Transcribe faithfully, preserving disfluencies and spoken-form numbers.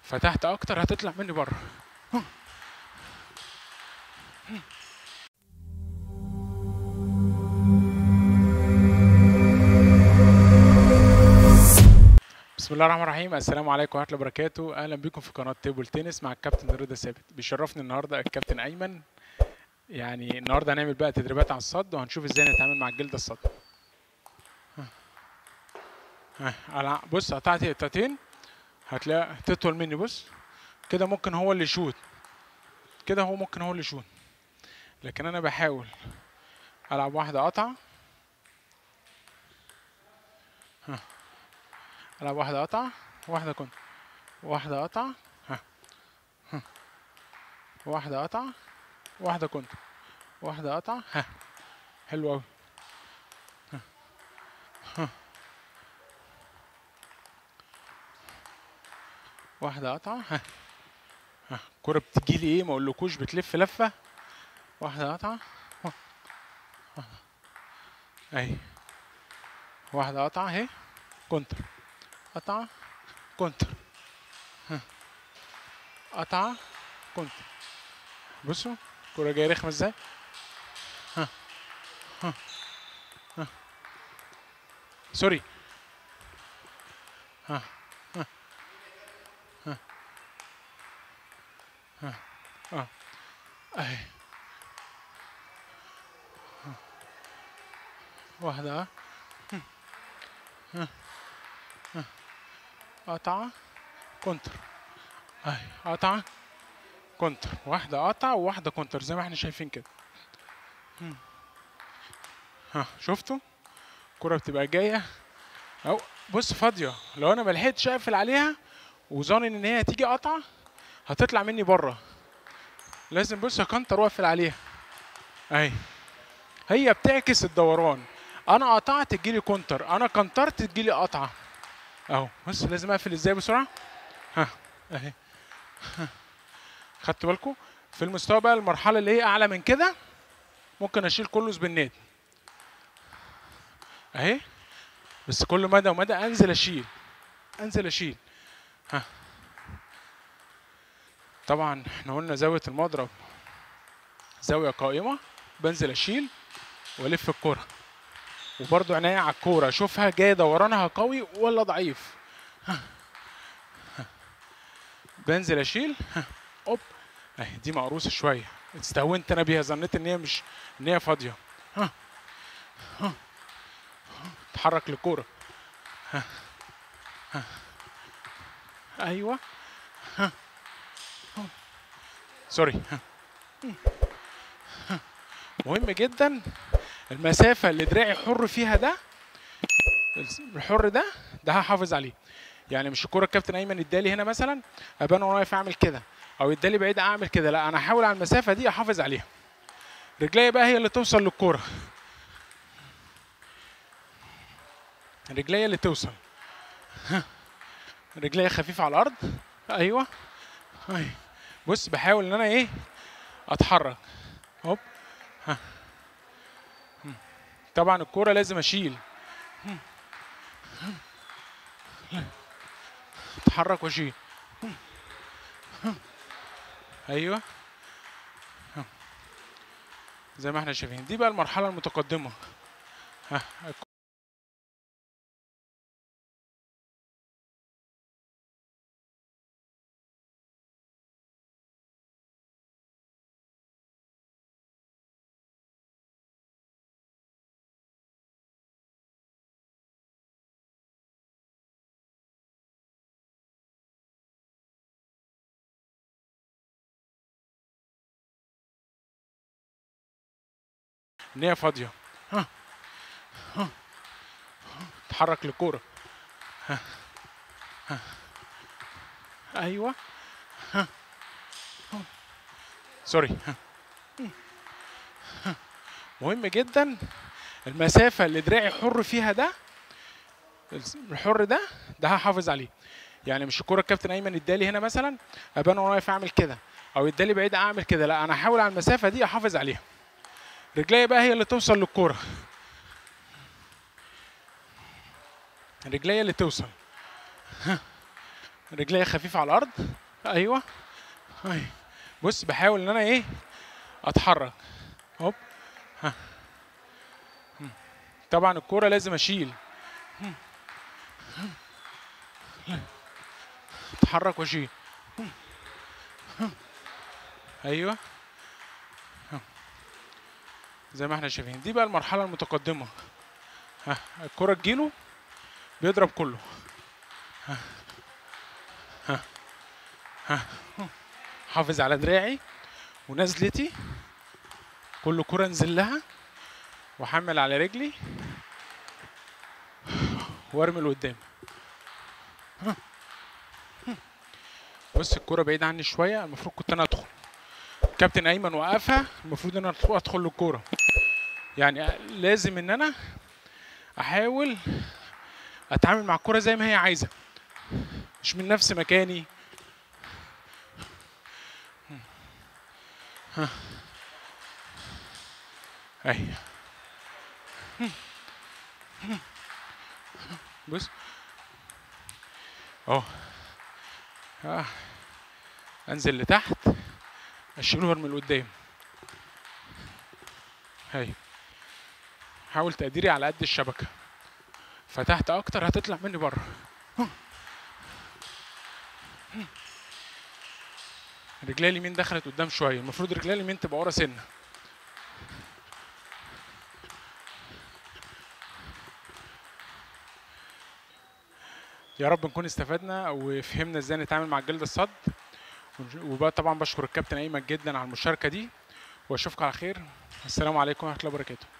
فتحت اكتر هتطلع مني بره. بسم الله الرحمن الرحيم. السلام عليكم ورحمه الله وبركاته. اهلا بكم في قناه تيبل تنس مع الكابتن رضا ثابت. بيشرفني النهارده الكابتن ايمن. يعني النهارده هنعمل بقى تدريبات على الصد، وهنشوف ازاي نتعامل مع الجلد الصد. ها بص، قطعت قطعتين هتلاقي تطول مني. بص كده ممكن هو اللي يشوط، كده هو ممكن هو اللي يشوط، لكن انا بحاول العب واحده قطعه. ها العب واحده قطعه، واحده كنت واحده قطعه. ها ها واحده قطعه، واحده كنت واحده قطعه. ها حلو قوي. ها ها واحده قطعه. ها ها الكوره بتجي لي ايه ما اقولكوش، بتلف لفه. واحده قطعه اهي، واحده قطعه اهي، كونتر قطعه كونتر. ها قطعه كونتر. بصوا الكوره جايه رخمه ازاي. ها ها ها سوري. ها ها ها ها اه اهي واحدة. ها ها قطعة كونتر اهي، قطعة كونتر، واحدة قطعة وواحدة كونتر زي ما احنا شايفين كده. ها شفتوا الكرة بتبقى جاية اهو. بص فاضية، لو انا ملحقتش اقفل عليها وظانن ان هي هتيجي قطعة هتطلع مني بره، لازم بص اكنتر واقفل عليها اهي. هي بتعكس الدوران، انا قطعت تجيلي كونتر، انا كنترت تجيلي قطعة اهو. بص لازم اقفل ازاي بسرعة. ها اهي. خدتوا بالكم في المستوى بقى المرحله اللي هي اعلى من كده ممكن اشيل كله سبنات اهي، بس كل مدى ومدى انزل اشيل انزل اشيل. ها طبعا احنا قلنا زاويه المضرب زاويه قائمه، بنزل اشيل والف الكوره، وبرضو عينيا على الكوره اشوفها جايه دورانها قوي ولا ضعيف. ها. ها. بنزل اشيل. ها. اوب اهي دي مقروصه شويه، استهونت انا بيها، ظنيت ان هي مش ان هي فاضيه. ها ها اتحرك للكوره. ها ها ايوه. ها سوري. ها. ها. مهم جدا المسافه اللي دراعي حر فيها ده، الحر ده ده هحافظ عليه. يعني مش الكوره الكابتن ايمن ادالي هنا مثلا ابقى انا واقف اعمل كده، او ادالي بعيد اعمل كده، لا انا هحاول على المسافه دي احافظ عليها. رجلي بقى هي اللي توصل للكوره، رجلي اللي توصل. ها رجلي خفيفه على الارض ايوه. ايوه بص بحاول ان انا ايه اتحرك. هوب. ها طبعا الكوره لازم اشيل، اتحرك واشيل. ايوه زي ما احنا شايفين دي بقى المرحله المتقدمه. ها ان هي فاضيه. ها ها اتحرك للكوره. ها ها ايوه. ها سوري. ها مهم جدا المسافه اللي دراعي حر فيها ده، الحر ده ده هحافظ عليه. يعني مش الكوره الكابتن ايمن ادالي هنا مثلا ابقى انا واقف اعمل كده، او ادالي بعيد اعمل كده، لا انا هحاول على المسافه دي احافظ عليها. رجلي بقى هي اللي توصل للكوره، رجلي اللي توصل. ها رجلي خفيفه على الارض. ايوه ايوه. بص بحاول ان انا ايه اتحرك. هوب. ها. طبعا الكوره لازم اشيل، اتحرك واشيل. ايوه زي ما احنا شايفين. دي بقى المرحله المتقدمه. ها الكوره تجيله بيضرب كله. ها ها ها. حافظ على دراعي ونزلتي، كل كرة انزل لها واحمل على رجلي وارمي لقدام. بص الكرة بعيدة عني شوية، المفروض كنت انا ادخل. كابتن ايمن وقفها، المفروض ان انا ادخل للكورة. يعني لازم ان انا احاول اتعامل مع الكرة زي ما هي عايزة، مش من نفس مكاني. ها اهي. بص اهو. اه انزل لتحت اشيله وارمي لقدام. هاي حاول تقديري على قد الشبكة، فتحت اكتر هتطلع مني بره. رجلي اليمين دخلت قدام شويه، المفروض رجلي اليمين تبقى ورا سنه. يا رب نكون استفدنا وفهمنا ازاي نتعامل مع الجلد الصد. وبقى طبعا بشكر الكابتن ايمن جدا على المشاركه دي، واشوفكم على خير. السلام عليكم ورحمه الله وبركاته.